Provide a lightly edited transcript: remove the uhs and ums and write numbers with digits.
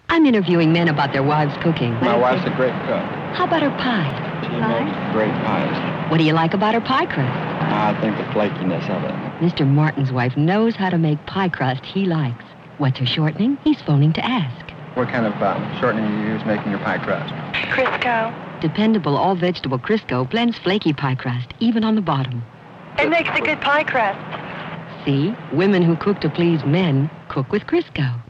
I'm interviewing men about their wives' cooking. My wife's a great cook. How about her pie? She makes great pies. What do you like about her pie crust? I think the flakiness of it. Mr. Martin's wife knows how to make pie crust he likes. What's her shortening? He's phoning to ask. What kind of shortening do you use making your pie crust? Crisco. Dependable all-vegetable Crisco blends flaky pie crust, even on the bottom. It makes a good pie crust. See? Women who cook to please men cook with Crisco.